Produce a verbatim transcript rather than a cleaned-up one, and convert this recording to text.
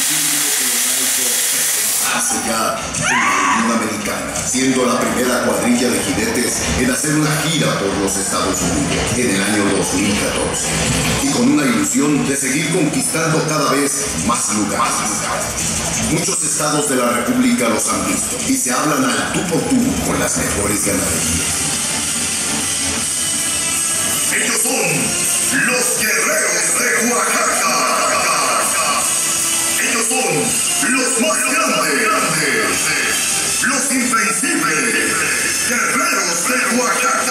Hace ya en la Unión Americana, siendo la primera cuadrilla de jinetes en hacer una gira por los Estados Unidos en el año dos mil catorce, y con una ilusión de seguir conquistando cada vez más lugares. Muchos estados de la República los han visto y se hablan al tú por tú con las mejores ganaderías. Ellos son los guerreros de Oaxaca. Ellos son los más grandes, los invencibles guerreros de Oaxaca.